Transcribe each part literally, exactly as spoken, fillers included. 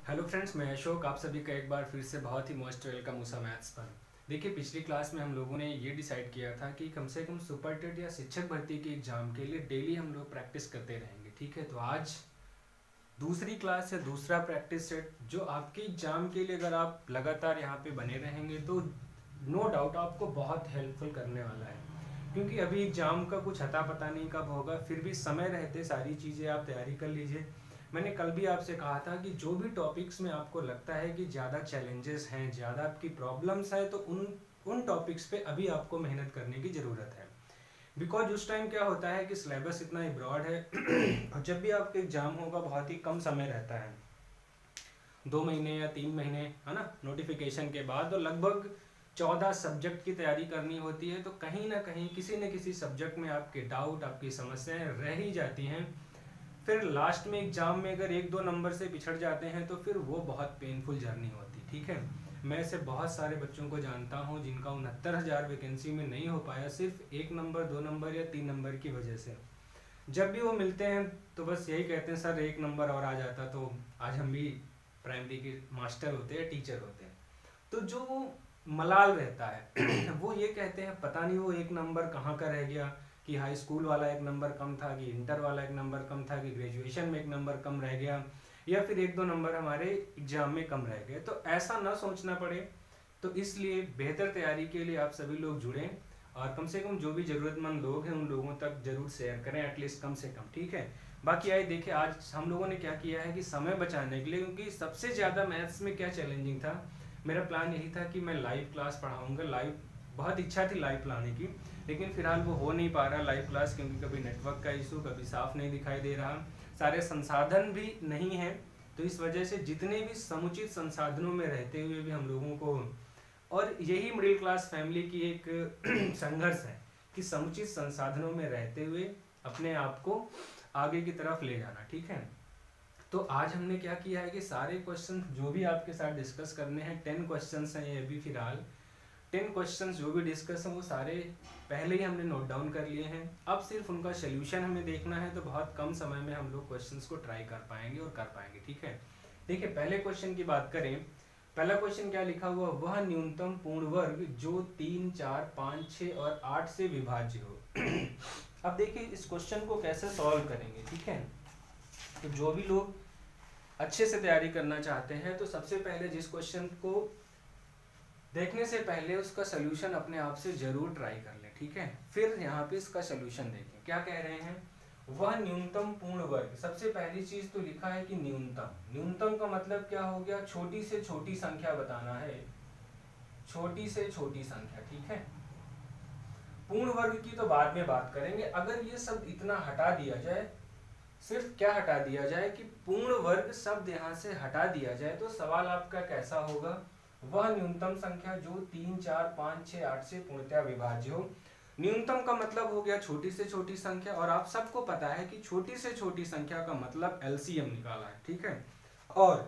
Hello friends, मैं अशोक। आप सभी का एक बार फिर से बहुत ही मोस्ट वेलकम उषा मैथ्स पर। देखिए, पिछली क्लास में हम लोगों ने ये डिसाइड किया था कि कम से कम सुपर टेट या शिक्षक भर्ती के एग्जाम के लिए डेली हम लोग प्रैक्टिस करते रहेंगे। ठीक है, तो आज दूसरी क्लास है, दूसरा प्रैक्टिस सेट जो आपके एग्जाम के लिए अगर आप लगातार यहाँ पे बने रहेंगे तो नो डाउट आपको बहुत हेल्पफुल करने वाला है। क्योंकि अभी एग्जाम का कुछ अता पता नहीं कब होगा, फिर भी समय रहते सारी चीज़ें आप तैयारी कर लीजिए। मैंने कल भी आपसे कहा था कि जो भी टॉपिक्स में आपको लगता है कि ज़्यादा चैलेंजेस हैं, ज़्यादा आपकी प्रॉब्लम्स हैं, तो उन उन टॉपिक्स पे अभी आपको मेहनत करने की ज़रूरत है। बिकॉज उस टाइम क्या होता है कि सिलेबस इतना ही ब्रॉड है और जब भी आपका एग्जाम होगा बहुत ही कम समय रहता है, दो महीने या तीन महीने, है ना, नोटिफिकेशन के बाद। और लगभग चौदह सब्जेक्ट की तैयारी करनी होती है, तो कहीं ना कहीं किसी न किसी सब्जेक्ट में आपके डाउट, आपकी समस्याएं रह ही जाती हैं। फिर लास्ट में एग्जाम में अगर एक दो नंबर से पिछड़ जाते हैं तो फिर वो बहुत पेनफुल जर्नी होती। ठीक है, मैं ऐसे बहुत सारे बच्चों को जानता हूँ जिनका उनहत्तर हज़ार वैकेंसी में नहीं हो पाया, सिर्फ एक नंबर, दो नंबर या तीन नंबर की वजह से। जब भी वो मिलते हैं तो बस यही कहते हैं, सर एक नंबर और आ जाता तो आज हम भी प्राइमरी के मास्टर होते हैं, टीचर होते हैं। तो जो वो मलाल रहता है वो ये कहते हैं पता नहीं वो एक नंबर कहाँ का रह गया, कि हाई स्कूल वाला एक नंबर कम था, कि इंटर वाला एक नंबर कम था, कि ग्रेजुएशन में एक नंबर कम रह गया, या फिर एक दो नंबर हमारे एग्जाम में कम रह गए। तो ऐसा ना सोचना पड़े, तो इसलिए बेहतर तैयारी के लिए आप सभी लोग जुड़ें और कम से कम जो भी ज़रूरतमंद लोग हैं उन लोगों तक जरूर शेयर करें, एटलीस्ट कम से कम। ठीक है, बाकी आइए देखिए आज हम लोगों ने क्या किया है कि समय बचाने के लिए, क्योंकि सबसे ज़्यादा मैथ्स में क्या चैलेंजिंग था, मेरा प्लान यही था कि मैं लाइव क्लास पढ़ाऊँगा। लाइव बहुत इच्छा थी लाइव पढ़ाने की, लेकिन फिलहाल वो हो नहीं पा रहा लाइव क्लास, क्योंकि कभी नेटवर्क का इशू, कभी साफ नहीं दिखाई दे रहा, सारे संसाधन भी नहीं हैं। तो इस वजह से जितने भी समुचित संसाधनों में रहते हुए भी हम लोगों को, और यही मिडिल क्लास फैमिली की एक संघर्ष है कि समुचित संसाधनों में रहते हुए अपने आप को आगे की तरफ ले जाना। ठीक है, तो आज हमने क्या किया है कि सारे क्वेश्चन जो भी आपके साथ डिस्कस करने हैं, टेन क्वेश्चन हैं ये भी फिलहाल, टेन क्वेश्चंस जो भी डिस्कस हैं वो सारे पहले ही हमने नोट डाउन कर लिए हैं। अब सिर्फ उनका सोल्यूशन हमें देखना है, तो बहुत कम समय में हम लोग क्वेश्चंस को ट्राई कर पाएंगे और कर पाएंगे। ठीक है, देखिए पहले क्वेश्चन की बात करें। पहला क्वेश्चन क्या लिखा हुआ, वह न्यूनतम पूर्ण वर्ग जो तीन, चार, पाँच, छः और आठ से विभाज्य हो। अब देखिए इस क्वेश्चन को कैसे सॉल्व करेंगे। ठीक है, तो जो भी लोग अच्छे से तैयारी करना चाहते हैं तो सबसे पहले जिस क्वेश्चन को देखने से पहले उसका सोल्यूशन अपने आप से जरूर ट्राई कर लें। ठीक है, फिर यहाँ पे इसका सोल्यूशन देखें। क्या कह रहे हैं, वह न्यूनतम पूर्ण वर्ग। सबसे पहली चीज तो लिखा है कि न्यूनतम। न्यूनतम का मतलब क्या हो गया, छोटी से छोटी संख्या बताना है, छोटी से छोटी संख्या। ठीक है, पूर्ण वर्ग की तो बाद में बात करेंगे। अगर ये सब इतना हटा दिया जाए, सिर्फ क्या हटा दिया जाए कि पूर्ण वर्ग शब्द यहाँ से हटा दिया जाए, तो सवाल आपका कैसा होगा, वह न्यूनतम संख्या जो तीन, चार, पाँच, छः, आठ से पूर्णतया विभाज्य हो। न्यूनतम का मतलब हो गया छोटी से छोटी संख्या, और आप सबको पता है कि छोटी से छोटी संख्या का मतलब एलसीएम निकाला है। ठीक है, और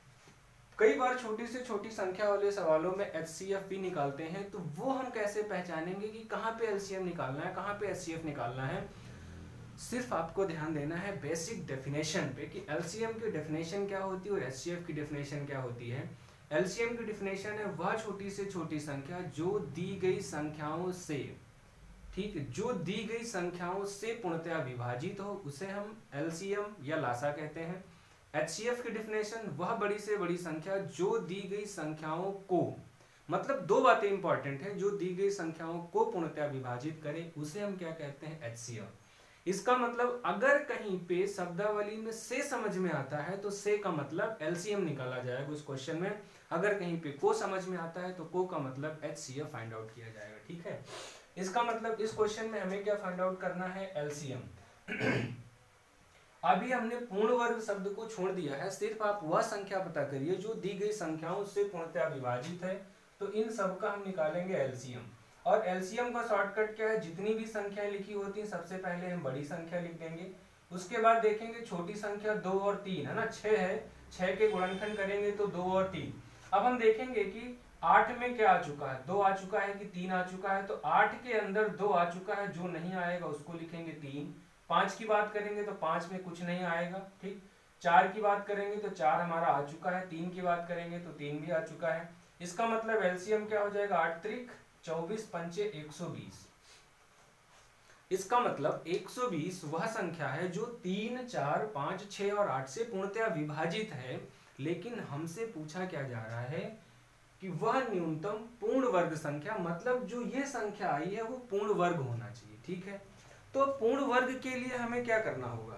कई बार छोटी से छोटी संख्या वाले सवालों में एचसीएफ भी निकालते हैं, तो वो हम कैसे पहचानेंगे कि कहाँ पे एलसीएम निकालना है, कहाँ पे एचसीएफ निकालना है। सिर्फ आपको ध्यान देना है बेसिक डेफिनेशन पे कि एलसीएम की डेफिनेशन क्या होती है और एचसीएफ की डेफिनेशन क्या होती है। एलसीएम की डेफिनेशन है वह छोटी से छोटी संख्या जो दी गई संख्याओं से, ठीक, जो दी गई संख्याओं से पूर्णतया विभाजित हो, उसे हम एलसीएम या लासा कहते हैं। एचसीएफ की डेफिनेशन वह बड़ी से बड़ी संख्या जो दी गई संख्याओं को, मतलब दो बातें इंपॉर्टेंट है, जो दी गई संख्याओं को पूर्णतया विभाजित करे, उसे हम क्या कहते हैं, एचसीएफ। इसका मतलब अगर कहीं पे शब्दावली में से समझ में आता है तो से का मतलब एलसीएम निकाला जाएगा उस क्वेश्चन में। अगर कहीं पे को समझ में आता है तो को का मतलब एचसीएफ फाइंड आउट किया जाएगा। ठीक है, इसका मतलब इस क्वेश्चन में हमें क्या फाइंड आउट करना है, एलसीएम। अभी हमने पूर्ण वर्ग शब्द को छोड़ दिया है, सिर्फ आप वह संख्या पता करिए जो दी गई संख्याओं से पूर्णतया विभाजित है, तो इन सब का हम निकालेंगे एलसीएम। और एलसीएम का शॉर्टकट क्या है, जितनी भी संख्याएं लिखी होती हैं सबसे पहले हम बड़ी संख्या लिख देंगे, उसके बाद देखेंगे छोटी संख्या दो और तीन है ना, छह है, छह के गुणनखंड करेंगे तो दो और तीन। अब हम देखेंगे कि आठ में क्या आ चुका है, दो आ चुका है कि तीन आ चुका है, तो आठ के अंदर दो आ चुका है, जो नहीं आएगा उसको लिखेंगे तीन। पांच की बात करेंगे तो पांच में कुछ नहीं आएगा। ठीक, चार की बात करेंगे तो चार हमारा आ चुका है, तीन की बात करेंगे तो तीन भी आ चुका है। इसका मतलब एलसीएम क्या हो जाएगा, आठ त्रिक चौबीस पंचे एक सौ बीस। इसका मतलब एक सौ बीस वह संख्या है जो तीन, चार, पाँच, छः और आठ से पूर्णतया विभाजित है, लेकिन हमसे पूछा क्या जा रहा है कि वह न्यूनतम पूर्ण वर्ग संख्या, मतलब जो ये संख्या आई है वो पूर्ण वर्ग होना चाहिए। ठीक है, तो पूर्ण वर्ग के लिए हमें क्या करना होगा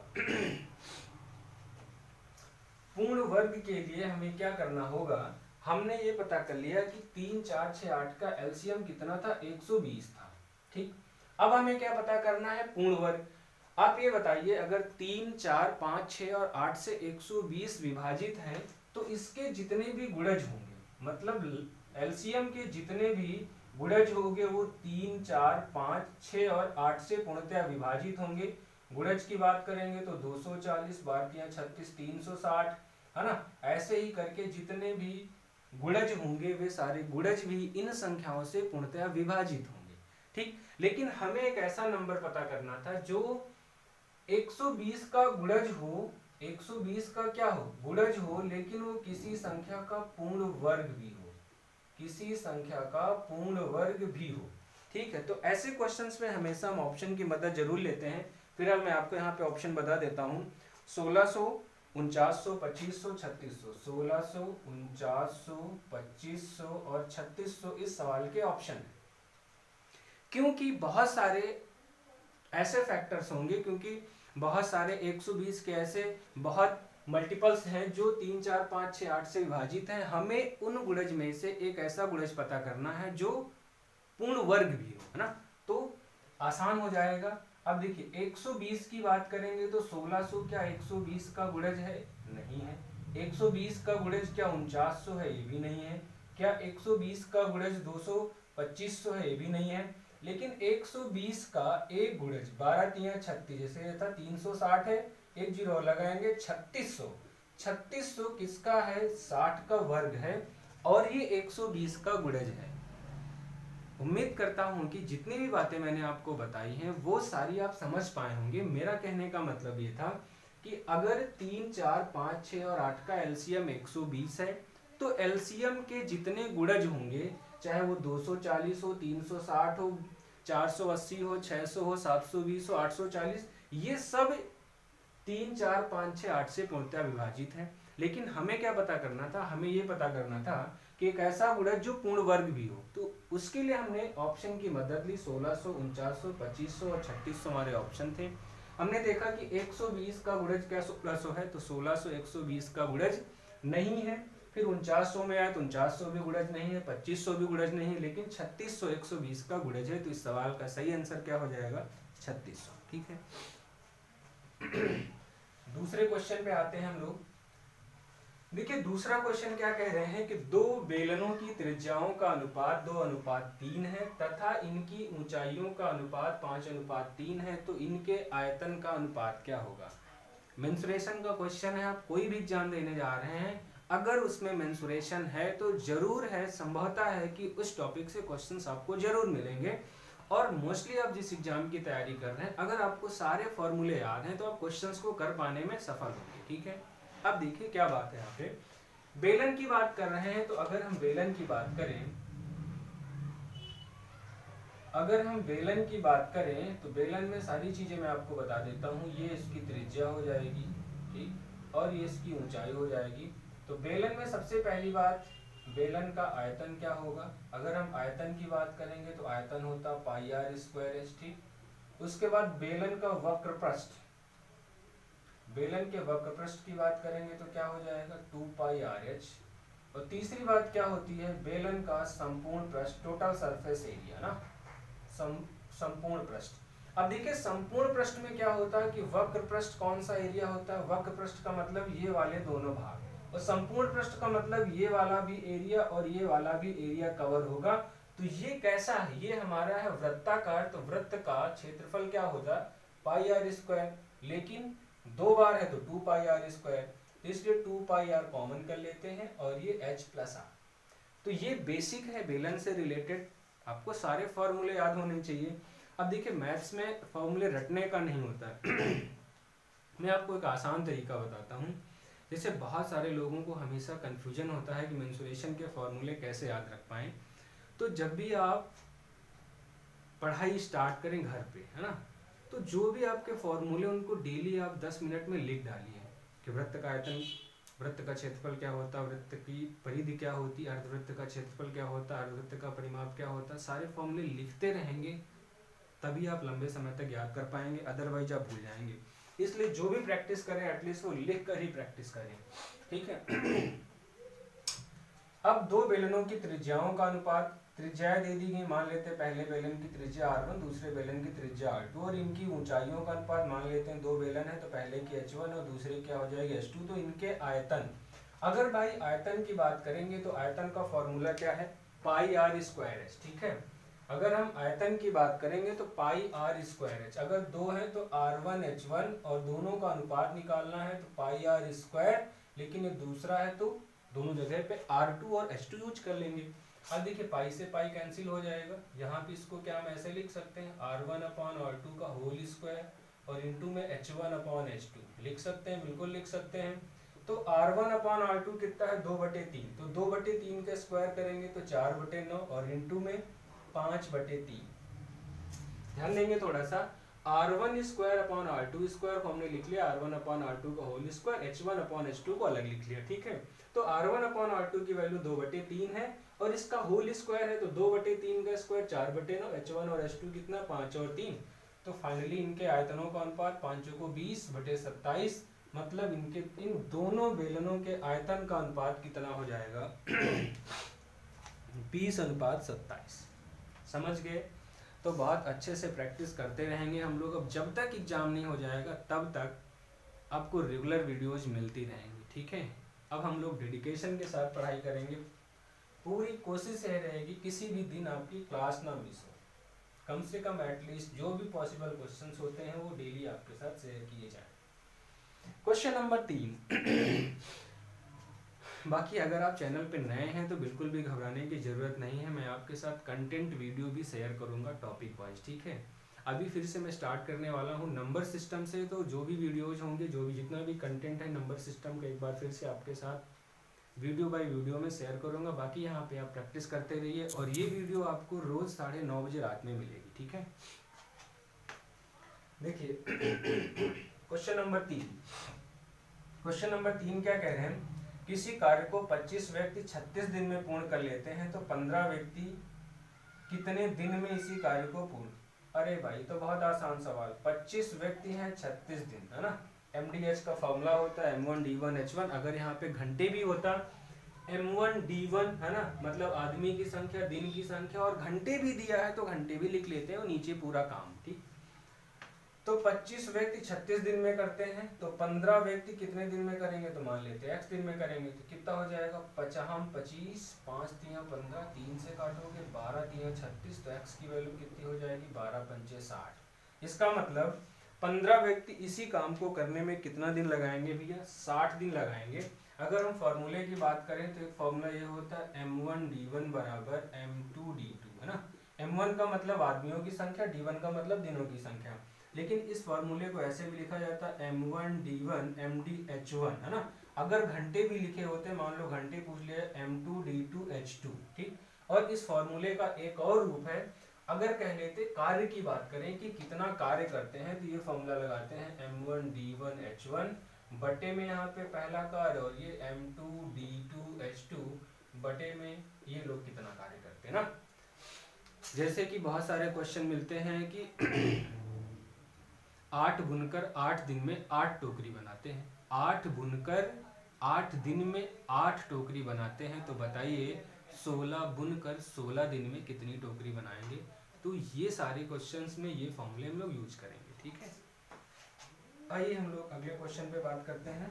पूर्ण वर्ग के लिए हमें क्या करना होगा, हमने ये पता कर लिया कि तीन, चार, छः, आठ का एलसीएम कितना था, एक सौ बीस था। ठीक, अब हमें क्या पता करना है, पूर्ण वर्ग। आप ये बताइए, अगर तीन, चार, पाँच, छः और आठ से एक सौ बीस विभाजित है तो इसके जितने भी गुणज होंगे, मतलब एलसीएम के जितने भी गुणज होंगे वो तीन, चार, पाँच, छः और आठ से पूर्णतया विभाजित होंगे। गुणज की बात करेंगे तो दो सौ चालीस, बारह छत्तीस, तीन सौ साठ, है ना। ऐसे ही करके जितने भी गुणज होंगे वे सारे गुणज भी इन संख्याओं से पूर्णतया विभाजित होंगे। ठीक, लेकिन हमें एक ऐसा नंबर पता करना था जो एक सौ बीस का गुणज हो, एक सौ बीस का क्या हो, गुणज हो, लेकिन वो किसी संख्या का पूर्ण वर्ग भी हो, किसी संख्या का पूर्ण वर्ग भी हो। ठीक है, तो ऐसे क्वेश्चंस में हमेशा हम ऑप्शन की मदद जरूर लेते हैं। फिर मैं आपको यहाँ पे ऑप्शन बता देता हूँ, सोलह सौ, उनचास सौ, पच्चीस सौ, छत्तीस सौ, सोलह सौ, उनचास सौ, पच्चीस सौ और छत्तीस सौ इस सवाल के ऑप्शन है। क्योंकि बहुत सारे ऐसे फैक्टर्स होंगे, क्योंकि बहुत सारे एक सौ बीस के ऐसे बहुत मल्टीपल्स हैं जो तीन, चार, पाँच, छः, आठ से विभाजित हैं। हमें उन गुणज में से एक ऐसा गुणज पता करना है जो पूर्ण वर्ग भी हो, है ना, तो आसान हो जाएगा। अब देखिए एक सौ बीस की बात करेंगे तो सोलह सौ क्या एक सौ बीस का गुणज है, नहीं है। एक सौ बीस का गुणज क्या उनचास सौ है, ये भी नहीं है। क्या एक सौ बीस का गुणज दो सौ पच्चीस सौ है, ये भी नहीं है। लेकिन एक सौ बीस का एक गुणज बारह तिया छत्तीस, जैसे था तीन सौ साठ है, एक जीरो और लगाएंगे छत्तीस सौ। छत्तीस सौ किसका है, साठ का वर्ग है, और ये एक सौ बीस का गुणज है। उम्मीद करता हूं कि जितनी भी बातें मैंने आपको बताई हैं वो सारी आप समझ पाए होंगे। मेरा कहने का मतलब ये था कि अगर तीन, चार, पाँच, छः और आठ का एलसीएम एक सौ बीस है तो एलसीएम के जितने गुणज होंगे, चाहे वो दो सौ चालीस हो, तीन सौ साठ हो, चार सौ अस्सी हो, छः सौ हो, सात सौ बीस हो, आठ सौ चालीस, ये सब तीन, चार, पाँच, छः, आठ से पूर्णतया विभाजित है। लेकिन हमें क्या पता करना था, हमें ये पता करना था कि एक ऐसा गुणज जो पूर्ण वर्ग भी हो। तो उसके लिए हमने ऑप्शन की मदद ली, सोलह सौ, उनचास सौ, पच्चीस सौ और छत्तीस सौ हमारे ऑप्शन थे। हमने देखा कि एक सौ बीस का गुणज क्या सोलह सौ है, तो सोलह सौ एक सौ बीस का गुणज नहीं है। फिर उनचास सौ में आए तो उनचास सौ भी गुणज नहीं है, पच्चीस सौ भी गुणज नहीं है, लेकिन छत्तीस सौ एक सौ बीस का गुणज है। तो इस सवाल का सही आंसर क्या हो जाएगा, छत्तीस सौ। ठीक है, दूसरे क्वेश्चन पे आते हैं हम लोग। देखिए दूसरा क्वेश्चन क्या कह रहे हैं कि दो बेलनों की त्रिज्याओं का अनुपात दो अनुपात तीन है तथा इनकी ऊंचाइयों का अनुपात पांच अनुपात तीन है, तो इनके आयतन का अनुपात क्या होगा। मेंसुरेशन का क्वेश्चन है। आप कोई भी एग्जाम देने जा रहे हैं, अगर उसमें मेंसुरेशन है तो जरूर है, संभवतः है कि उस टॉपिक से क्वेश्चंस आपको जरूर मिलेंगे। और मोस्टली आप जिस एग्जाम की तैयारी कर रहे हैं, अगर आपको सारे फॉर्मूले याद हैं तो आप क्वेश्चंस को कर पाने में सफल होंगे। ठीक है, अब देखिए क्या बात है, यहाँ पे बेलन की बात कर रहे हैं। तो अगर हम बेलन की बात करें अगर हम बेलन की बात करें तो बेलन में सारी चीजें मैं आपको बता देता हूँ। ये इसकी त्रिज्या हो जाएगी, ठीक, और ये इसकी ऊंचाई हो जाएगी। तो बेलन में सबसे पहली बात, बेलन का आयतन क्या होगा। अगर हम आयतन की बात करेंगे तो आयतन होता पाई आर स्क्वायर एच, ठीक। उसके बाद बेलन का वक्र पृष्ठ, बेलन के वक्र पृष्ठ की बात करेंगे तो क्या हो जाएगा, टू पाई आर एच। और तीसरी बात क्या होती है, बेलन का संपूर्ण पृष्ठ, टोटल सरफेस एरिया ना, सम, संपूर्ण पृष्ठ। अब देखिए संपूर्ण पृष्ठ में क्या होता है कि वक्र पृष्ठ कौन सा एरिया होता है, वक्र पृष्ठ का मतलब ये वाले दोनों भाग, और संपूर्ण पृष्ठ का मतलब ये वाला भी एरिया और ये वाला भी एरिया कवर होगा। तो ये कैसा है, ये हमारा है वृत्ताकार। तो वृत्त का क्षेत्रफल क्या होगा, पाई आर स्क्वायर, लेकिन दो बार है तो टू पाई आर स्क्वायर, तो इसलिए टू पाई आर कॉमन कर लेते हैं और ये h प्लस आर। तो ये बेसिक है बेलन से रिलेटेड, आपको सारे फॉर्मूले याद होने चाहिए। अब देखिए मैथ्स में फॉर्मूले रटने का नहीं होता है मैं आपको एक आसान तरीका बताता हूँ। जैसे बहुत सारे लोगों को हमेशा कन्फ्यूजन होता है कि मेंसुरेशन के फॉर्मूले कैसे याद रख पाएँ। तो जब भी आप पढ़ाई स्टार्ट करें घर पे, है ना, तो जो भी आपके फॉर्मूले उनको डेली आप दस मिनट में लिख डालिए कि वृत्त का आयतन, वृत्त का क्षेत्रफल क्या होता है, वृत्त की परिधि क्या होती है, अर्धवृत्त का क्षेत्रफल क्या होता है, अर्धवृत्त का परिमाप क्या होता है, सारे फॉर्मूले लिखते रहेंगे तभी आप लंबे समय तक याद कर पाएंगे, अदरवाइज आप भूल जाएंगे। इसलिए जो भी प्रैक्टिस करें एटलीस्ट वो लिख कर ही प्रैक्टिस करें, ठीक है। अब दो बेलनों की त्रिज्याओं का अनुपात, त्रिज्याएं दे दी गई, मान लेते हैं पहले बेलन की त्रिज्या आर वन, दूसरे बेलन की त्रिज्या आर टू, और इनकी ऊंचाइयों का अनुपात मान लेते हैं दो बेलन है तो पहले की एच वन और दूसरे क्या हो जाएगी एच टू। तो इनके आयतन, अगर भाई आयतन की बात करेंगे तो आयतन का फॉर्मूला क्या है, पाई आर स्क्वायर एच, ठीक है। अगर हम आयतन की बात करेंगे तो पाई आर स्क्वायर एच, अगर दो है तो आर वन एच वन और दोनों का अनुपात निकालना है तो पाई आर स्क्वायर, लेकिन ये दूसरा है तो दोनों जगह पे आर टू और एच टू यूज कर लेंगे। अब देखिए पाई से पाई कैंसिल हो जाएगा, यहाँ पे इसको क्या हम ऐसे लिख सकते हैं R one upon R two का होल स्क्वायर और इंटू में H one upon H two लिख सकते हैं, बिल्कुल लिख सकते हैं। तो R one upon R two कितना है दो बटे तीन, तो दो बटे तीन का स्क्वायर करेंगे तो चार बटे नौ और इंटू में पाँच बटे तीन। ध्यान देंगे थोड़ा सा, R one square upon R two square को हमने लिख लिया R one upon R two का whole square, H one upon H two को अलग लिख लिया, ठीक है। तो R one upon R two की वैल्यू दो बटे तीन है और इसका होल स्क्वायर है तो दो बटे तीन का स्क्वायर चार बटे नौ, एच वन और एच टू कितना पाँच और तीन। तो फाइनली इनके आयतनों का अनुपात पाँचों को बीस बटे सत्ताईस, मतलब इनके इन दोनों बेलनों के आयतन का अनुपात कितना हो जाएगा बीस अनुपात सत्ताईस। समझ गए। तो बहुत अच्छे से प्रैक्टिस करते रहेंगे हम लोग। अब जब तक एग्जाम नहीं हो जाएगा तब तक आपको रेगुलर वीडियोज मिलती रहेंगी, ठीक है। अब हम लोग डेडिकेशन के साथ पढ़ाई करेंगे, पूरी कोशिश यह रहेगी किसी भी दिन आपकी क्लास ना मिस हो, कम से कम एटलीस्ट जो भी पॉसिबल क्वेश्चंस होते हैं वो डेली आपके साथ शेयर किए जाएं। क्वेश्चन नंबर तीन। बाकी अगर आप चैनल पे नए हैं तो बिल्कुल भी घबराने की ज़रूरत नहीं है, मैं आपके साथ कंटेंट वीडियो भी शेयर करूंगा टॉपिक वाइज, ठीक है। अभी फिर से मैं स्टार्ट करने वाला हूं नंबर सिस्टम से, तो जो भी वीडियोज होंगे, जो भी जितना भी कंटेंट है नंबर सिस्टम का एक बार फिर से आपके साथ वीडियो बाय वीडियो में शेयर करूँगा। बाकी यहाँ पे आप प्रैक्टिस करते रहिए और ये वीडियो आपको रोज़ साढ़े नौ बजे रात में मिलेगी, ठीक है। देखिए क्वेश्चन नंबर तीन, क्वेश्चन नंबर तीन क्या कह रहे हैं, किसी कार्य को पच्चीस व्यक्ति छत्तीस दिन में पूर्ण कर लेते हैं तो पंद्रह व्यक्ति कितने दिन में इसी कार्य को पूर्ण। अरे भाई तो बहुत आसान सवाल, पच्चीस व्यक्ति हैं छत्तीस दिन, है ना। एम डी एच का फॉर्मूला होता है M one D one H one, अगर यहाँ पे घंटे भी होता एम वन डी वन, है ना, मतलब आदमी की संख्या, दिन की संख्या, और घंटे भी दिया है तो घंटे भी लिख लेते हैं और नीचे पूरा काम, ठीक। तो पच्चीस व्यक्ति छत्तीस दिन में करते हैं तो पंद्रह व्यक्ति कितने दिन में करेंगे, तो मान लेते हैं एक्स दिन में करेंगे तो कितना हो जाएगा, पचास पच्चीस, पाँच तिया पंद्रह, तीन से काटोगे बारह तिया छत्तीस, तो एक्स की वैल्यू कितनी हो जाएगी बारह पंचे साठ। इसका मतलब पंद्रह व्यक्ति इसी काम को करने में कितना दिन लगाएंगे भैया, साठ दिन लगाएंगे। अगर हम फॉर्मूले की बात करें तो एक फॉर्मूला ये होता है एम वन डी वन बराबर एम टू डी टू, है ना। एम वन का मतलब आदमियों की संख्या, डी वन का मतलब दिनों की संख्या, लेकिन इस फॉर्मूले को ऐसे भी लिखा जाता है M one D one M D H one, है ना। अगर घंटे भी लिखे होते, मान लो घंटे पूछ लिया M two D two H two, ठीक। और इस फॉर्मूले का एक और रूप है, अगर कह लेते कार्य की बात करें कि कितना कार्य करते हैं तो ये फॉर्मूला लगाते हैं M one D one H one बटे में यहाँ पे पहला कार्य और ये M two D two H two बटे में ये लोग कितना कार्य करते हैं ना। जैसे कि बहुत सारे क्वेश्चन मिलते हैं कि आठ बुनकर आठ दिन में आठ टोकरी बनाते हैं, आठ बुनकर आठ दिन में आठ टोकरी बनाते हैं, तो बताइए सोलह बुनकर सोलह दिन में कितनी टोकरी बनाएंगे। तो ये सारे क्वेश्चंस में ये फॉर्मूले हम लोग यूज करेंगे, ठीक है। आइए हम लोग अगले क्वेश्चन पे बात करते हैं।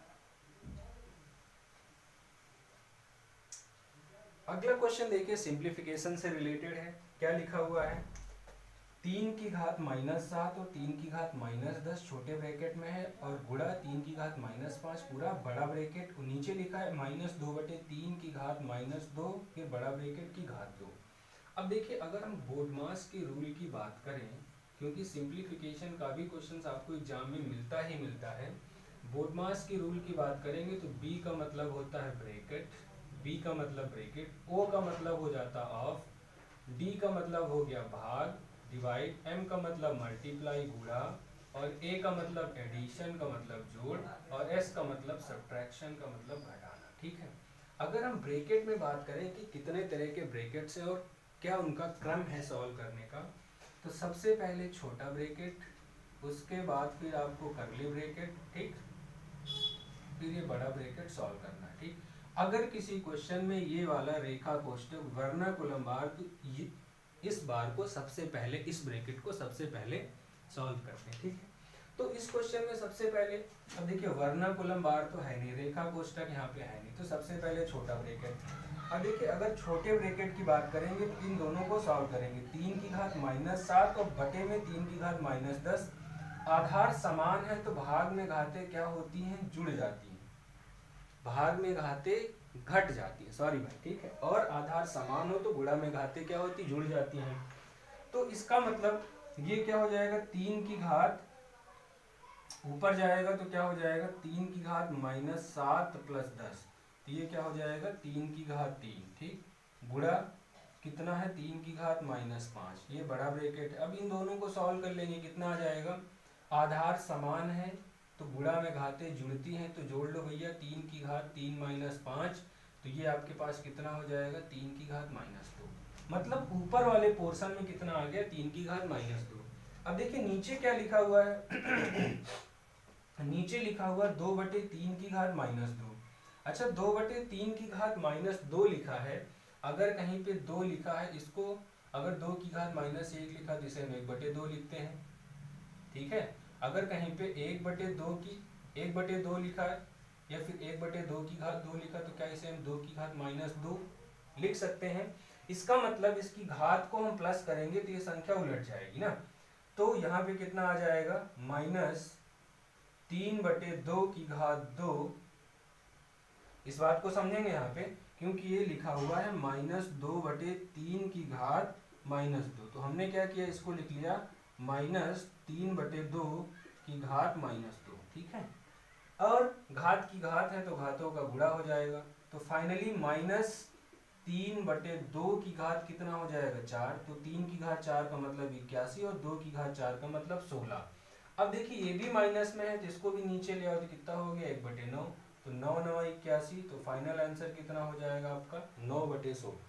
अगला क्वेश्चन देखिए सिंप्लीफिकेशन से रिलेटेड है। क्या लिखा हुआ है, तीन की घात माइनस सात और तीन की घात माइनस दस छोटे ब्रैकेट में है और गुणा तीन की घात माइनस पाँच पूरा बड़ा ब्रैकेट, नीचे लिखा है माइनस दो बटे तीन की घात माइनस दो फिर बड़ा ब्रैकेट की घात दो। अब देखिए अगर हम बोडमास के रूल की बात करें, क्योंकि सिंप्लीफिकेशन का भी क्वेश्चन आपको एग्जाम में मिलता ही मिलता है, बोडमास की रूल की बात करेंगे तो बी का मतलब होता है ब्रैकेट, बी का मतलब ब्रैकेट, ओ का मतलब हो जाता ऑफ, डी का मतलब हो गया भाग डिवाइड, एम का मतलब मल्टीप्लाई गुणा, और ए का मतलब एडिशन का मतलब जोड़, और एस का मतलब सब्ट्रैक्शन का मतलब घटाना। ठीक है, अगर हम ब्रैकेट में बात करें कि कितने तरह के ब्रैकेट्स हैं और क्या उनका क्रम है सॉल्व करने का, तो सबसे पहले छोटा ब्रैकेट, उसके बाद फिर आपको करली ब्रैकेट, ठीक, फिर ये बड़ा ब्रैकेट सॉल्व करना है। ठीक, अगर किसी क्वेश्चन में ये वाला रेखा कोष्टक वर्नाकुलम बार, तो ये इस बार को सबसे पहले, इस ब्रैकेट को सबसे पहले सॉल्व करते हैं। ठीक है, तो इस क्वेश्चन में सबसे पहले, अब देखिए वर्नाकुलम बार तो है नहीं, रेखा कोष्टक यहाँ पे है नहीं, तो सबसे पहले छोटा ब्रैकेट। अब देखिए अगर छोटे ब्रैकेट की बात करेंगे तो इन दोनों को सॉल्व करेंगे, तीन की घात माइनस सात और बटे में तीन की घात माइनस दस, आधार समान है तो भाग में घातें क्या होती हैं, जुड़ जाती हैं, भाग में घातें घट जाती है, सॉरी भाई, ठीक है, और आधार समान हो तो गुणा में घातें क्या होती, जुड़ जाती हैं। तो इसका मतलब ये क्या हो जाएगा, तीन की घात ऊपर जाएगा तो क्या हो जाएगा, तीन की घात माइनस सात प्लस दस, तो ये क्या हो जाएगा, तीन की घात तीन, ठीक, गुणा कितना है, तीन की घात माइनस पाँच, ये बड़ा ब्रैकेट है। अब इन दोनों को सॉल्व कर लेंगे, कितना आ जाएगा, आधार समान है तो गुणा में घातें जुड़ती हैं, तो जोड़ लो भैया, तीन की घात तीन माइनस पाँच, तो ये आपके पास कितना हो जाएगा, तीन की घात माइनस दो, मतलब ऊपर वाले पोर्शन में कितना आ गया, तीन की घात माइनस दो। अब देखिए नीचे क्या लिखा हुआ है नीचे लिखा हुआ दो बटे तीन की घात माइनस दो। अच्छा, दो बटे तीन की घात माइनस दो लिखा है, अगर कहीं पे दो लिखा है, इसको अगर दो की घात माइनस एक लिखा तो इसे हम एक बटे दो लिखते हैं। ठीक है, अगर कहीं पे एक बटे दो की एक बटे दो लिखा है या फिर एक बटे दो की घात दो लिखा, तो क्या इसे हम दो की घात माइनस दो लिख सकते हैं। इसका मतलब इसकी घात को हम प्लस करेंगे तो ये संख्या उलट जाएगी ना, तो यहाँ पे कितना आ जाएगा, माइनस तीन बटे दो की घात दो। इस बात को समझेंगे यहाँ पे, क्योंकि ये लिखा हुआ है माइनस दो बटे तीन की घात माइनस दो, तो हमने क्या किया, इसको लिख लिया माइनस तीन बटे दो की घात माइनस दो। ठीक है, और घात की घात है तो घातों का गुणा हो जाएगा, तो फाइनली माइनस तीन बटे दो की घात कितना हो जाएगा, चार, तो तीन की घात चार का मतलब इक्यासी और दो की घात चार का मतलब सोलह। अब देखिए ये भी माइनस में है तो इसको भी नीचे ले आओ तो कितना हो गया, एक बटे नौ, तो नौ नौ इक्यासी, तो फाइनल आंसर कितना हो जाएगा आपका, नौ बटे सोलह।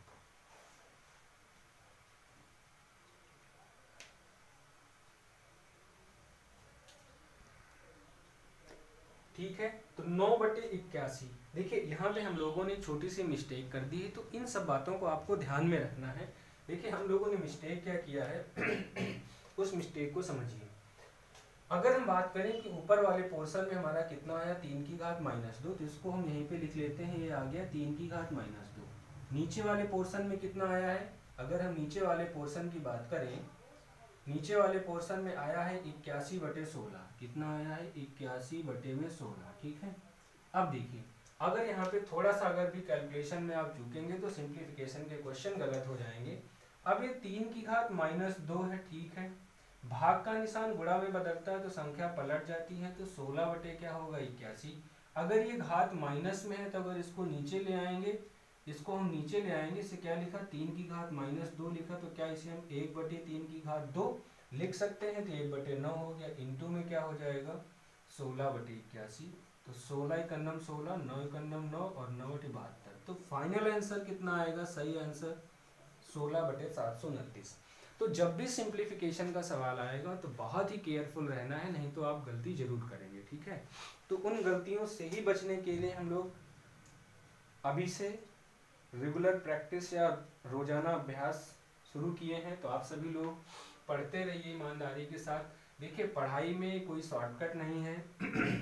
ठीक है, तो नौ बटे इक्यासी। देखिए यहाँ पे हम लोगों ने छोटी सी मिस्टेक कर दी है, तो इन सब बातों को आपको ध्यान में रखना है। देखिए हम लोगों ने मिस्टेक क्या किया है उस मिस्टेक को समझिए। अगर हम बात करें कि ऊपर वाले पोर्शन में हमारा कितना आया, तीन की घात माइनस दो, तो इसको हम यहीं पे लिख लेते हैं, ये आ गया तीन की घात माइनस दो। नीचे वाले पोर्शन में कितना आया है, अगर हम नीचे वाले पोर्शन की बात करें, नीचे वाले पोर्शन में आया है इक्यासी बटे सोलह, कितना आया है, इक्यासी बटे में सोलह। ठीक है, अब देखिए अगर यहाँ पे थोड़ा सा अगर भी कैलकुलेशन में आप चूकेंगे तो सिंप्लीफिकेशन के क्वेश्चन गलत हो जाएंगे। अब ये तीन की घात माइनस दो है, ठीक है, भाग का निशान गुणा में बदलता है तो संख्या पलट जाती है, तो सोलह बटे क्या होगा, इक्यासी। अगर ये घात माइनस में है तो अगर इसको नीचे ले आएंगे, इसको हम नीचे ले आएंगे, इसे क्या लिखा, तीन की घात माइनस दो लिखा, तो क्या इसे हम एक बटे तीन की घात दो लिख सकते हैं, तो एक बटे नौ हो गया, इंटू में क्या हो जाएगा, सोलह बटे इक्यासी, तो सोलह इकन्नम सोलह, नौ इकन्नम नौ और नौ बटे बहत्तर, तो फाइनल आंसर कितना आएगा, सही आंसर सोलह बटे सात सौ उनतीस। तो जब भी सिंप्लीफिकेशन का सवाल आएगा तो बहुत ही केयरफुल रहना है, नहीं तो आप गलती जरूर करेंगे। ठीक है, तो उन गलतियों से ही बचने के लिए हम लोग अभी से रेगुलर प्रैक्टिस या रोजाना अभ्यास शुरू किए हैं, तो आप सभी लोग पढ़ते रहिए ईमानदारी के साथ। देखिए पढ़ाई में कोई शॉर्टकट नहीं है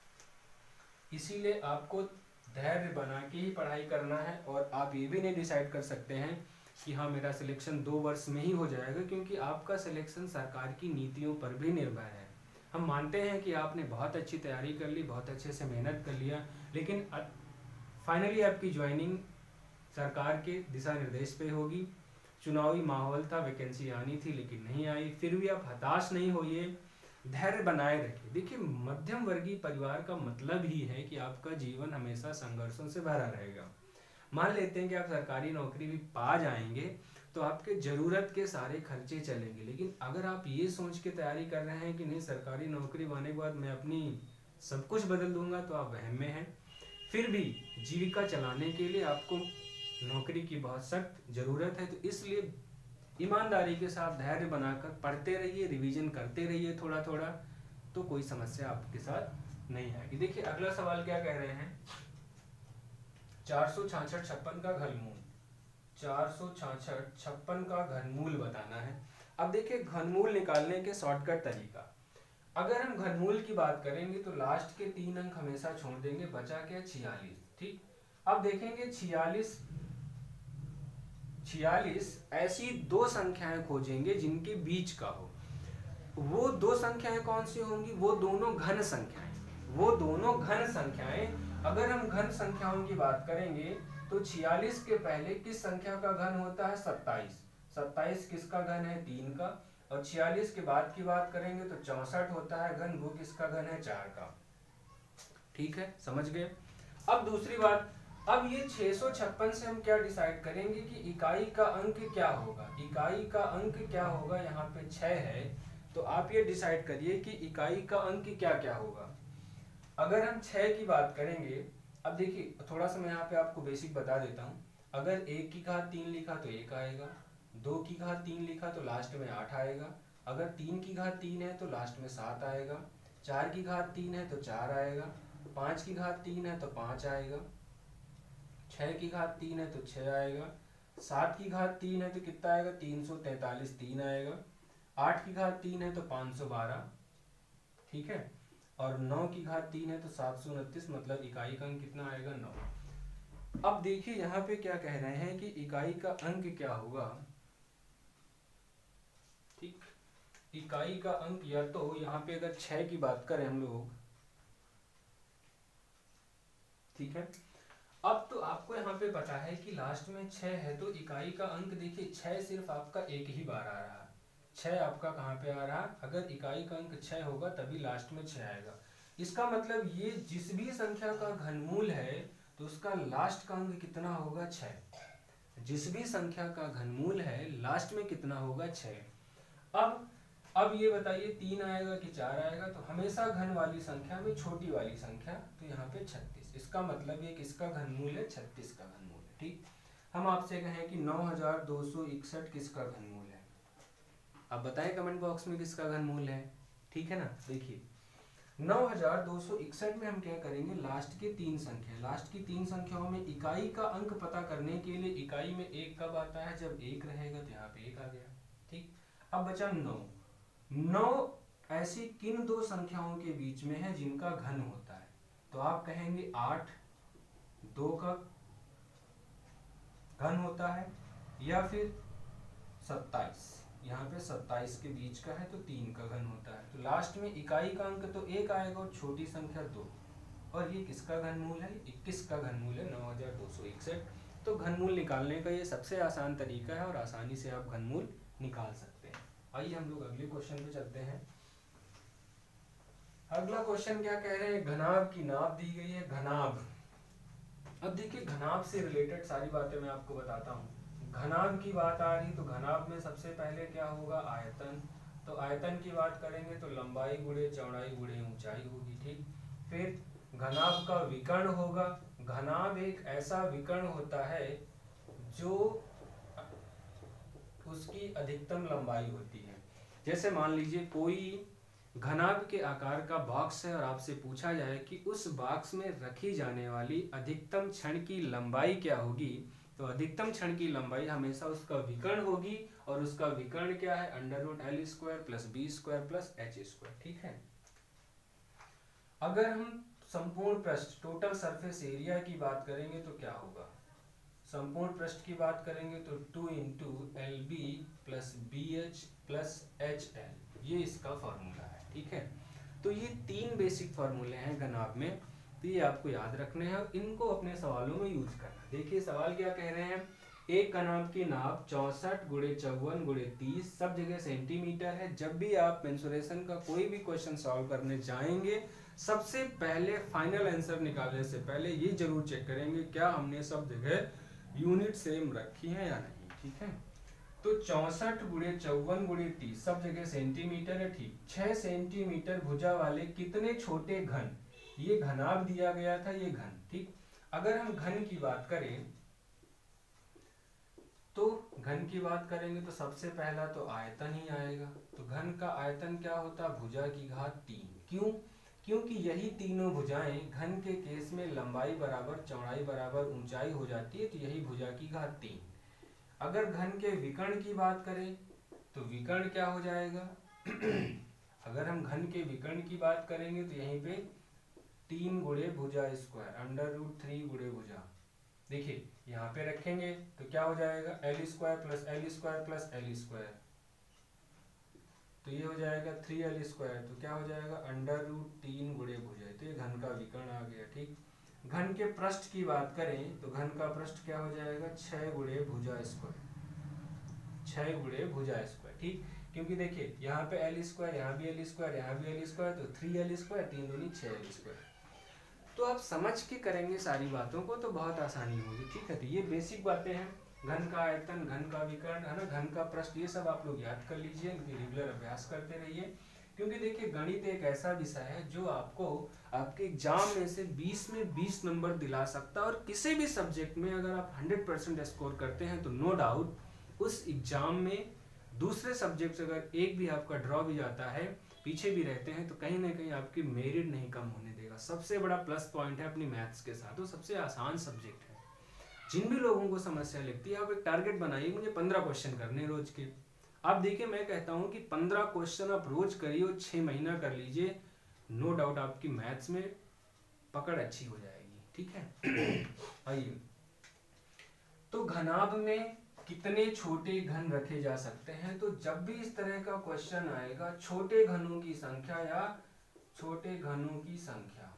इसीलिए आपको धैर्य बना के ही पढ़ाई करना है, और आप ये भी नहीं डिसाइड कर सकते हैं कि हाँ मेरा सिलेक्शन दो वर्ष में ही हो जाएगा, क्योंकि आपका सिलेक्शन सरकार की नीतियों पर भी निर्भर है। हम मानते हैं कि आपने बहुत अच्छी तैयारी कर ली, बहुत अच्छे से मेहनत कर लिया, लेकिन फाइनली आपकी ज्वाइनिंग सरकार के दिशा निर्देश पे होगी। चुनावी माहौल था, वैकेंसी आनी थी लेकिन नहीं आई, फिर भी आप हताश नहीं होइए। धैर्य बनाए रखिए। देखिए मध्यम वर्गीय परिवार का मतलब ही है कि आपका जीवन हमेशा संघर्षों से भरा रहेगा। मान लेते हैं कि आप सरकारी नौकरी भी पा जाएंगे तो आपके जरूरत के सारे खर्चे चलेंगे, लेकिन अगर आप ये सोच के तैयारी कर रहे हैं कि नहीं सरकारी नौकरी पाने के बाद मैं अपनी सब कुछ बदल दूंगा, तो आप वहम में हैं। फिर भी जीविका चलाने के लिए आपको नौकरी की बहुत सख्त जरूरत है, तो इसलिए ईमानदारी के साथ धैर्य बनाकर पढ़ते रहिए, रिवीजन करते रहिए थोड़ा थोड़ा, तो कोई समस्या आपके साथ नहीं आएगी। देखिए अगला सवाल क्या कह रहे हैं, चार सौ छाछठ छप्पन का घनमूल, चार सौ छाछठ छप्पन का घनमूल बताना है। अब देखिए घनमूल निकालने के शॉर्टकट तरीका, अगर हम घनमूल की बात करेंगे तो लास्ट के तीन अंक हमेशा छोड़ देंगे, बचा क्या छियालीस। ठीक, अब देखेंगे छियालीस छियालीस ऐसी दो संख्याएं खोजेंगे जिनके बीच का हो। वो दो संख्याएं कौन सी होंगी, वो दोनों घन संख्याएं, वो दोनों घन संख्याएं। अगर हम घन संख्याओं की बात करेंगे तो छियालीस के पहले किस संख्या का घन होता है, सत्ताईस। सत्ताईस किसका घन है, तीन का। और छियालीस के बाद की बात करेंगे तो चौसठ होता है घन, वो किसका घन है, चार का। ठीक है, समझ गए। अब दूसरी बात, अब ये छह सौ छप्पन से हम क्या डिसाइड करेंगे कि इकाई का अंक क्या होगा। इकाई का अंक क्या होगा, यहाँ पे छह है, तो आप ये डिसाइड करिए कि इकाई का अंक क्या क्या होगा। अगर हम छह की बात करेंगे, अब देखिए थोड़ा सा मैं यहाँ पे आपको बेसिक बता देता हूँ। अगर एक की घात तीन लिखा तो एक आएगा, दो की घात तीन लिखा तो लास्ट में आठ आएगा, अगर तीन की घात तीन है तो लास्ट में सात आएगा, चार की घात तीन है तो चार आएगा, पाँच की घात तीन है तो पाँच आएगा, छह की घात तीन है तो छह आएगा, सात की घात तीन है तो कितना आएगा, तीन सौ तैतालीस तीन आएगा, आठ की घात तीन है तो पाँच सौ बारह, ठीक है, और नौ की घात तीन है तो सात सौ उनतीस, मतलब इकाई का अंक कितना आएगा, नौ। अब देखिए यहाँ पे क्या कह रहे हैं कि इकाई का अंक क्या होगा। ठीक, इकाई का अंक या तो यहाँ पे अगर छह की बात करें हम लोग, ठीक है, अब तो आपको यहाँ पे पता है कि लास्ट में छह है, तो इकाई का अंक देखिए छह सिर्फ आपका एक ही बार आ रहा है। छह आपका कहाँ पे आ रहा है, अगर इकाई का अंक छह होगा तभी लास्ट में छह आएगा। इसका मतलब ये जिस भी संख्या का घनमूल है तो उसका लास्ट का अंक कितना होगा, छह। जिस भी संख्या का घनमूल है लास्ट में कितना होगा, छह। अब अब ये बताइए तीन आएगा कि चार आएगा, तो हमेशा घन वाली संख्या में छोटी वाली संख्या, तो यहाँ पे छत्तीस। इसका मतलब ये किसका घनमूल है, छत्तीस का घनमूल है। ठीक, हम आपसे कहें कि नौ हजार दो सौ इकसठ किसका घनमूल है, अब बताएं कमेंट बॉक्स में किसका घनमूल है। ठीक है ना, देखिए नौ हजार दो सौ इकसठ में हम क्या करेंगे, लास्ट के तीन संख्या, लास्ट की तीन संख्याओं में इकाई का अंक पता करने के लिए इकाई में एक कब आता है, जब एक रहेगा, तो यहाँ पे एक आ गया। ठीक, अब बचा नौ। नौ ऐसी किन दो संख्याओं के बीच में है जिनका घन होता है, तो आप कहेंगे आठ दो का घन होता है, या फिर सत्ताईस, यहाँ पे सत्ताईस के बीच का है तो तीन का घन होता है। तो लास्ट में इकाई का अंक तो एक आएगा और छोटी संख्या दो, और ये किसका घनमूल है, इक्कीस का घनमूल है, नौ हजार दो सौ इकसठ। तो घनमूल निकालने का ये सबसे आसान तरीका है और आसानी से आप घनमूल निकाल सकते हैं। आइए हम लोग अगले क्वेश्चन पे चलते हैं। अगला क्वेश्चन क्या कह रहे हैं, घनाभ की नाप दी गई है, घनाभ। अब देखिए घनाभ से रिलेटेड सारी बातें मैं आपको बताता हूँ। घनाभ की बात आ रही तो घनाभ में सबसे पहले क्या होगा, आयतन। तो आयतन की बात करेंगे तो लंबाई गुणे चौड़ाई गुणे ऊंचाई होगी। ठीक, फिर घनाभ का विकर्ण होगा। घनाभ एक ऐसा विकर्ण होता है जो उसकी अधिकतम लंबाई होती है। जैसे मान लीजिए कोई घनाभ के आकार का बॉक्स है और आपसे पूछा जाए कि उस बॉक्स में रखी जाने वाली अधिकतम क्षण की लंबाई क्या होगी, तो अधिकतम क्षण की लंबाई हमेशा उसका विकर्ण होगी, और उसका विकर्ण क्या है, under root L square plus B square plus H square. ठीक है, अगर हम संपूर्ण पृष्ठ टोटल सरफेस एरिया की बात करेंगे तो क्या होगा, संपूर्ण पृष्ठ की बात करेंगे तो two into L B plus B H plus H L, ये इसका फॉर्मूला है। ठीक है, तो ये तीन बेसिक फॉर्मूले हैं घनाभ में, तो ये आपको याद रखने हैं और इनको अपने सवालों में यूज करना। देखिए सवाल क्या कह रहे हैं एक कनाब की नाप चौसठ गुणे चौवन गुणे तीस, सब जगह सेंटीमीटर है। जब भी आप मेंसुरेशन का कोई भी क्वेश्चन सॉल्व करने जाएंगे, सबसे पहले फाइनल आंसर निकालने से पहले ये जरूर चेक करेंगे क्या हमने सब जगह यूनिट सेम रखी है या नहीं। ठीक है, तो चौसठ गुणे चौवन गुणे तीस सब जगह सेंटीमीटर है। ठीक, छह सेंटीमीटर भुजा वाले कितने छोटे घन, ये घनाभ दिया गया था, ये घन। ठीक, अगर हम घन की बात करें तो घन की बात करेंगे तो सबसे पहला तो आयतन ही आएगा। तो घन का आयतन क्या होता है, भुजा की घात तीन। क्यों? क्योंकि यही तीनों भुजाएं घन के केस में लंबाई बराबर चौड़ाई बराबर ऊंचाई हो जाती है, तो यही भुजा की घात तीन। अगर घन के विकर्ण की बात करें तो विकर्ण क्या हो जाएगा अगर हम घन के विकर्ण की बात करेंगे तो यहीं पे तीन गुणे भुजा स्क्वायर अंडर रूट थ्री गुणे भुजा। देखिए यहाँ पे रखेंगे तो क्या हो जाएगा, L square plus L square plus L square, तो ये हो जाएगा थ्री एल स्क्वायर, तो क्या हो जाएगा अंडर रूट तीन गुणे भुजा। तो ये घन का विकर्ण आ गया। ठीक, घन के पृष्ठ की बात करें तो घन का पृष्ठ क्या हो जाएगा, छह गुणे भुजा स्क्वायर, छह गुणे भुजा स्क्वायर। ठीक, क्योंकि देखिए यहाँ पे एल स्क्वायर, यहाँ भी एल स्क्वायर, यहाँ भी एल स्क्वायर, तो थ्री एल स्क्वायर, तीन दूनी छह एल स्क्वायर। तो आप समझ के करेंगे सारी बातों को तो बहुत आसानी होगी। ठीक है, तो ये बेसिक बातें हैं, घन का आयतन, घन का विकर्ण, है ना, घन का पृष्ठ, ये सब आप लोग याद कर लीजिए, रेगुलर अभ्यास करते रहिए। क्योंकि देखिए गणित एक ऐसा विषय है जो आपको आपके एग्जाम में से बीस में बीस नंबर दिला सकता है, और किसी भी सब्जेक्ट में अगर आप हंड्रेड परसेंट स्कोर करते हैं तो नो डाउट उस एग्जाम में दूसरे सब्जेक्ट से अगर एक भी आपका ड्रॉ भी जाता है, पीछे भी रहते हैं, तो कहीं ना कहीं आपकी मेरिट नहीं कम होने देगा। सबसे बड़ा प्लस पॉइंट है अपनी मैथ्स के साथ, वो सबसे आसान सब्जेक्ट है। जिन भी लोगों को समस्या लगती है आप एक टारगेट बनाइए, मुझे पंद्रह क्वेश्चन करने रोज के। आप देखिए मैं कहता हूँ कि पंद्रह क्वेश्चन आप रोज करिए और छह महीना कर लीजिए, नो डाउट आपकी मैथ्स में पकड़ अच्छी हो जाएगी। ठीक है, आइए, तो घनाभ में कितने छोटे घन रखे जा सकते हैं, तो जब भी इस तरह का क्वेश्चन आएगा, छोटे घनों की संख्या या छोटे घनों की संख्या,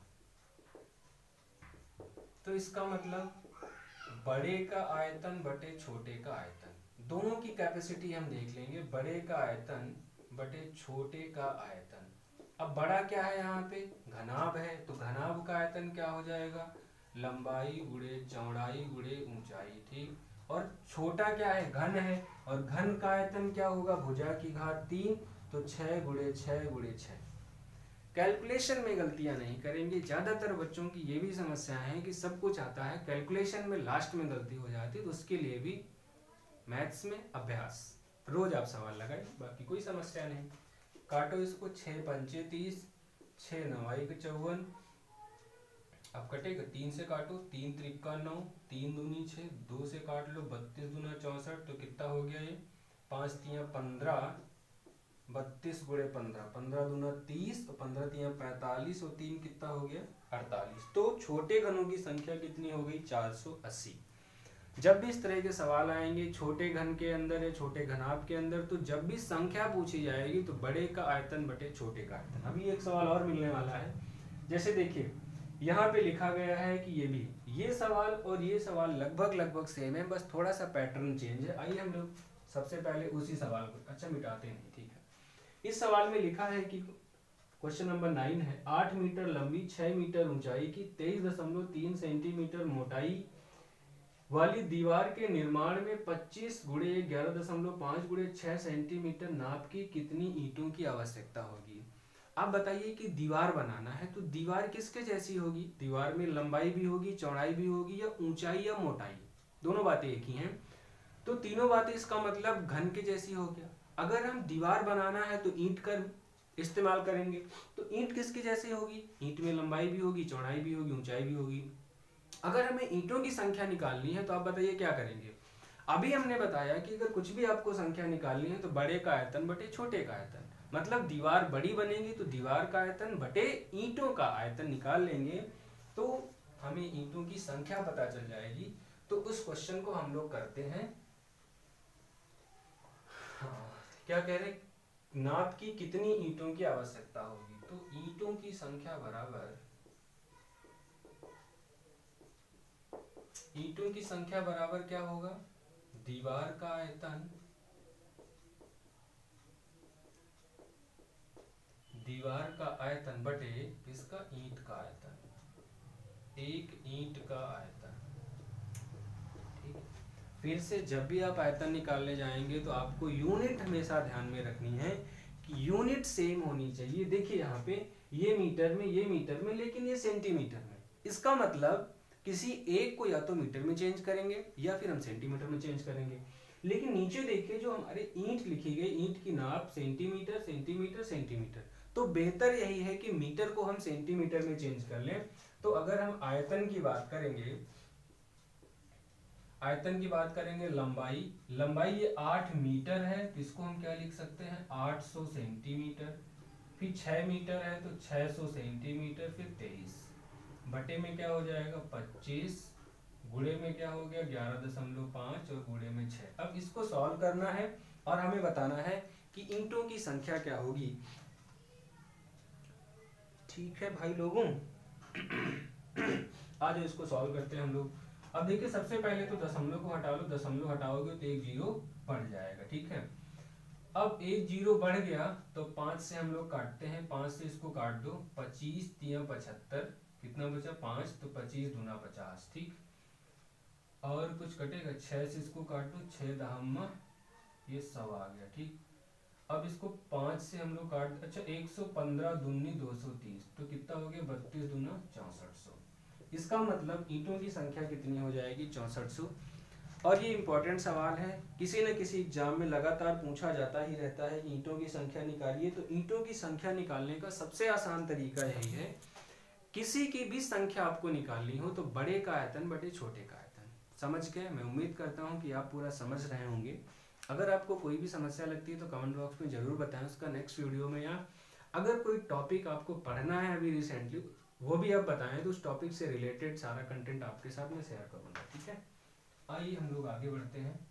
तो इसका मतलब बड़े का आयतन बटे छोटे का आयतन, दोनों की कैपेसिटी हम देख लेंगे, बड़े का आयतन बटे छोटे का आयतन। अब बड़ा क्या है, यहाँ पे घनाभ है, तो घनाभ का आयतन क्या हो जाएगा, लंबाई गुणे चौड़ाई गुणे ऊंचाई। ठीक, और छोटा क्या है, घन है, और घन का आयतन क्या होगा, भुजा की घात तीन, तो छह गुणे छह गुणे छह। कैलकुलेशन में गलतियां नहीं करेंगे। ज्यादातर बच्चों की ये भी समस्या है कि सब कुछ आता है, कैलकुलेशन में लास्ट में गलती हो जाती है, तो उसके लिए भी मैथ्स में अभ्यास, रोज आप सवाल लगाए, बाकी कोई समस्या नहीं। काटो इसको, छह पंचे तीस, छह नवाई के चौवन, अब कटेगा, तीन से काटो, तीन त्रिका नौ, तीन दूनी छः, दो से काट लो, बत्तीस दूना चौसठ, तो कितना हो गया ये, पाँच तिया पंद्रह, बत्तीस गुणे पंद्रह, पंद्रह दूना तीस, और पंद्रह तिया पैंतालीस, और तीन कितना हो गया, अड़तालीस। तो छोटे घनों की संख्या कितनी हो गई, चार सौ अस्सी। जब भी इस तरह के सवाल आएंगे छोटे घन के अंदर या छोटे घनाभ के अंदर, तो जब भी संख्या पूछी जाएगी तो बड़े का आयतन बटे छोटे का आयतन। अभी एक सवाल और मिलने वाला है, जैसे देखिए यहाँ पे लिखा गया है कि ये भी, ये सवाल और ये सवाल लगभग लगभग सेम है, बस थोड़ा सा पैटर्न चेंज है। आइए हम लोग सबसे पहले उसी सवाल को, अच्छा मिटाते नहीं, ठीक है। इस सवाल में लिखा है कि क्वेश्चन नंबर नाइन है, आठ मीटर लंबी, छह मीटर ऊंचाई की, तेईस दशमलव तीन सेंटीमीटर मोटाई वाली दीवार के निर्माण में पच्चीस गुणे ग्यारह दशमलव पाँच गुणे छह सेंटीमीटर नाप की कितनी ईंटों की आवश्यकता होगी। आप बताइए कि दीवार बनाना है तो दीवार किसके जैसी होगी, दीवार में लंबाई भी होगी, चौड़ाई भी होगी, या ऊंचाई या मोटाई, दोनों बातें एक ही हैं। तो तीनों बातें, इसका मतलब घन के जैसी हो गया। अगर हम दीवार बनाना है तो ईंट का इस्तेमाल करेंगे, तो ईंट किसकी जैसी होगी, ईंट में लंबाई भी होगी, चौड़ाई भी होगी, ऊंचाई भी होगी। अगर हमें ईंटों की संख्या निकालनी है तो आप बताइए क्या करेंगे। अभी हमने बताया कि अगर कुछ भी आपको संख्या निकालनी है तो बड़े का आयतन बटे छोटे का आयतन, मतलब दीवार बड़ी बनेगी तो दीवार का आयतन बटे ईंटों का आयतन निकाल लेंगे तो हमें ईंटों की संख्या पता चल जाएगी। तो उस क्वेश्चन को हम लोग करते हैं, हाँ, क्या कह रहे, नाप की कितनी ईंटों की आवश्यकता होगी, तो ईंटों की संख्या बराबर, ईंटों की संख्या बराबर क्या होगा, दीवार का आयतन दीवार का आयतन बटे किसका, ईंट का आयतन, एक ईंट का आयतन। ठीक है, फिर से जब भी आप आयतन निकालने जाएंगे तो आपको यूनिट हमेशा ध्यान में रखनी है कि यूनिट सेम होनी चाहिए। देखिए यहाँ पे ये मीटर में, ये मीटर में, लेकिन ये सेंटीमीटर में। इसका मतलब किसी एक को या तो मीटर में चेंज करेंगे या फिर हम सेंटीमीटर में चेंज करेंगे। लेकिन नीचे देखिए जो हमारे ईंट लिखी गई, ईंट की नाप सेंटीमीटर सेंटीमीटर सेंटीमीटर, तो बेहतर यही है कि मीटर को हम सेंटीमीटर में चेंज कर लें। तो अगर हम आयतन की बात करेंगे, आयतन की बात करेंगे, लंबाई लंबाई ये आठ मीटर है, तो इसको हम क्या लिख सकते हैं, आठ सौ सेंटीमीटर। फिर छह मीटर है तो छह सौ सेंटीमीटर, फिर तेईस बटे में क्या हो जाएगा पच्चीस, गुणे में क्या हो गया ग्यारह दशमलव पाँच और गुणे में छह। अब इसको सॉल्व करना है और हमें बताना है कि ईंटों की संख्या क्या होगी। ठीक है भाई लोगों, आज इसको सॉल्व करते हैं हम लोग। अब देखिए सबसे पहले तो दशमलव को हटा लो, दशमलव हटाओगे तो एक जीरो बढ़ जाएगा। ठीक है, अब एक जीरो बढ़ गया तो पांच से हम लोग काटते हैं, पांच से इसको काट दो, पच्चीस तिया पचहत्तर, कितना बचा पांच, तो पच्चीस दूना पचास। ठीक, और कुछ कटेगा, छह से इसको काट दो, छह दहम्मा ये सौ आ गया। ठीक, अब इसको पांच से हम लोग काट, अच्छा एक सौ पंद्रह दूनी दो सौ तीस, तो कितना हो गया बत्तीस दूना चौसठ सौ। इसका मतलब ईंटों की संख्या कितनी हो जाएगी, चौसठ सौ। और ये इंपॉर्टेंट सवाल है, किसी न किसी एग्जाम में लगातार पूछा जाता ही रहता है कि ईंटों की संख्या निकालिए। तो ईंटों की संख्या निकालने का सबसे आसान तरीका यही है, किसी की भी संख्या आपको निकालनी हो तो बड़े का आयतन बटे छोटे का आयतन। समझ गए? मैं उम्मीद करता हूँ कि आप पूरा समझ रहे होंगे। अगर आपको कोई भी समस्या लगती है तो कमेंट बॉक्स में जरूर बताएं, उसका नेक्स्ट वीडियो में, या अगर कोई टॉपिक आपको पढ़ना है अभी रिसेंटली वो भी आप बताएं, तो उस टॉपिक से रिलेटेड सारा कंटेंट आपके साथ मैं शेयर करूंगा। ठीक है, आइए हम लोग आगे बढ़ते हैं।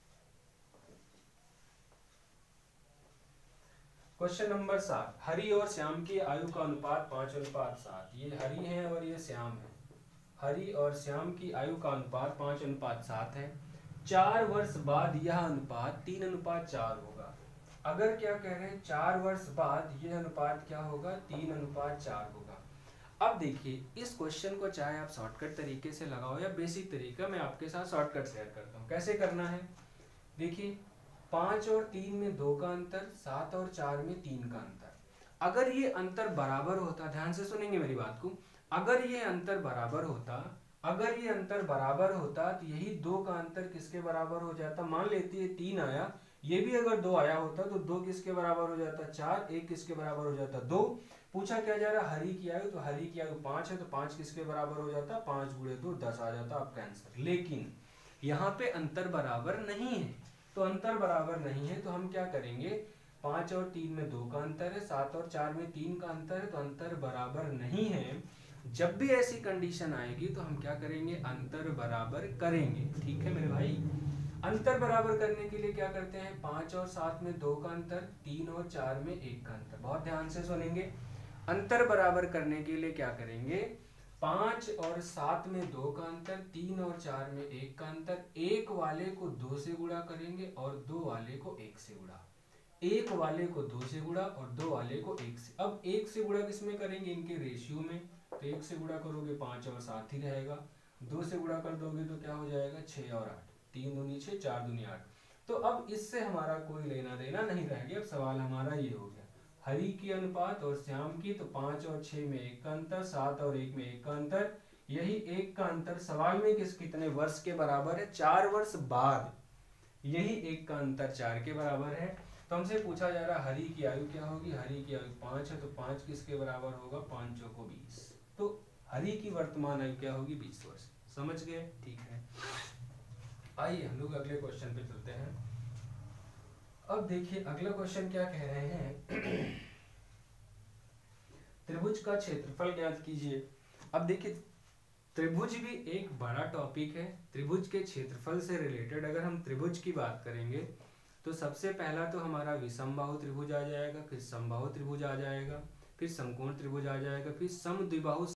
क्वेश्चन नंबर सात, हरि और श्याम की आयु का अनुपात पांच अनुपात सात। ये हरि है और ये श्याम है। हरि और श्याम की आयु का अनुपात पांच अनुपात सात है। चार वर्ष बाद यह अनुपात तीन अनुपात चार होगा। अगर क्या कह रहे हैं, चार वर्ष बाद यह अनुपात क्या होगा, तीन अनुपात चार होगा। अब देखिए इस क्वेश्चन को चाहे आप शॉर्टकट तरीके से लगाओ या बेसिक तरीका, मैं आपके साथ शॉर्टकट शेयर करता हूँ। कैसे करना है, देखिए पांच और तीन में दो का अंतर, सात और चार में तीन का अंतर। अगर ये अंतर बराबर होता, ध्यान से सुनेंगे मेरी बात को, अगर ये अंतर बराबर होता अगर ये अंतर बराबर होता तो यही दो का अंतर किसके बराबर हो जाता, मान लेती है तीन आया, ये भी अगर दो आया होता तो दो किसके बराबर हो जाता, चार, एक किसके बराबर हो जाता, दो। पूछा क्या जा रहा, हरि की आयु, तो हरि की आयु पांच है, तो पांच किसके बराबर हो जाता, पांच गुणे दो दस आ जाता आपका आंसर। लेकिन यहाँ पे अंतर बराबर नहीं है, तो अंतर बराबर नहीं है तो हम क्या करेंगे, पांच और तीन में दो का अंतर है, सात और चार में तीन का अंतर है, तो अंतर बराबर नहीं है। जब भी ऐसी कंडीशन आएगी तो हम क्या करेंगे, अंतर बराबर करेंगे। ठीक है मेरे भाई, अंतर बराबर करने के लिए क्या करते हैं, पांच और सात में दो का अंतर, तीन और चार में एक का अंतर। बहुत ध्यान से सुनेंगे, अंतर बराबर करने के लिए क्या करेंगे, पांच और सात में दो का अंतर, तीन और चार में एक का अंतर, एक वाले को दो से गुणा करेंगे और दो वाले को एक से गुणा, एक वाले को दो से गुणा और दो वाले को एक से। अब एक से गुणा किसमें करेंगे, इनके रेशियो में, तो एक से गुणा करोगे पांच और सात ही रहेगा, दो से गुणा कर दोगे तो क्या हो जाएगा, छह और आठ, तीन दूनी छह, चार दूनी आठ। तो अब इससे हमारा कोई लेना देना नहीं रह गया। अब सवाल हमारा ये हो गया, हरि की अनुपात और श्याम की, तो पांच और छह में एक का अंतर, सात और एक में एक का अंतर, यही एक का अंतर सवाल में किस कितने वर्ष के बराबर है, चार वर्ष बाद यही एक का अंतर चार के बराबर है। तो हमसे पूछा जा रहा है हरि की आयु क्या होगी, हरि की आयु पांच है, तो पांच किसके बराबर होगा, पांचों को बीस, तो हरि की वर्तमान आयु क्या होगी, बीस वर्ष। समझ गए? ठीक है, आइए हम लोग अगले क्वेश्चन पे चलते हैं। अब देखिए अगला क्वेश्चन क्या कह रहे हैं, त्रिभुज का क्षेत्रफल ज्ञात कीजिए। अब देखिए त्रिभुज भी एक बड़ा टॉपिक है। त्रिभुज के क्षेत्रफल से रिलेटेड अगर हम त्रिभुज की बात करेंगे तो सबसे पहला तो हमारा विषमबाहु त्रिभुज आ जाएगा, फिर समबाहु त्रिभुज आ जाएगा, फिर समकोण त्रिभुज आ जाएगा, फिर समद्विबाहु